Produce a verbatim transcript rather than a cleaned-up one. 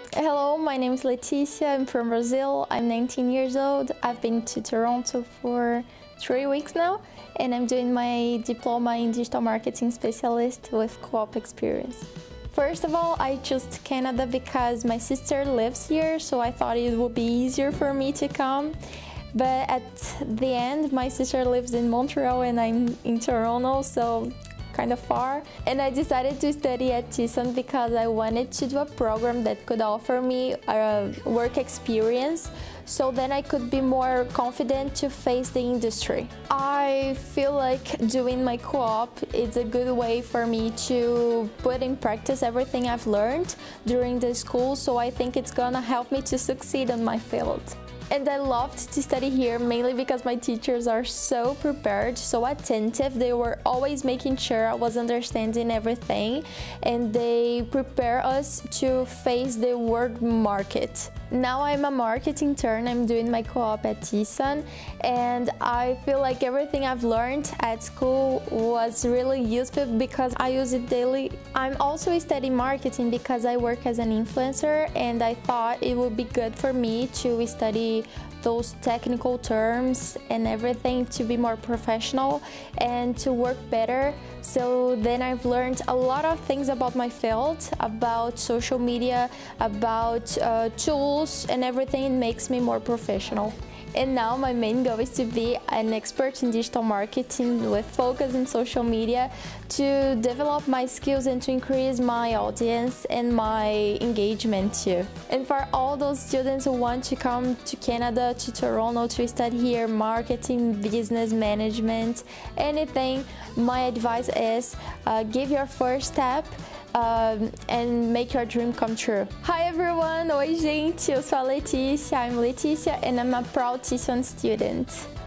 Hello, my name is Leticia. I'm from Brazil. I'm nineteen years old. I've been to Toronto for three weeks now, and I'm doing my diploma in digital marketing specialist with co-op experience. First of all, I chose Canada because my sister lives here, so I thought it would be easier for me to come. But at the end, my sister lives in Montreal and I'm in Toronto, so kind of far. And I decided to study at TISAN because I wanted to do a program that could offer me a work experience, so then I could be more confident to face the industry. I feel like doing my co-op is a good way for me to put in practice everything I've learned during the school, so I think it's gonna help me to succeed in my field. And I loved to study here mainly because my teachers are so prepared, so attentive. They were always making sure I was understanding everything, and they prepare us to face the work market. Now I'm a marketing intern. I'm doing my co-op at TISAN, and I feel like everything I've learned at school was really useful because I use it daily. I'm also studying marketing because I work as an influencer, and I thought it would be good for me to study those technical terms and everything to be more professional and to work better. So then I've learned a lot of things about my field, about social media, about uh, tools, and everything makes me more professional. And now my main goal is to be an expert in digital marketing with focus in social media, to develop my skills and to increase my audience and my engagement too. And for all those students who want to come to Canada, to Toronto, to study here marketing, business management, anything, my advice is uh, give your first step Um, and make your dream come true. Hi everyone! Oi gente, eu sou a Letícia, I'm Letícia and I'm a proud TISAN student.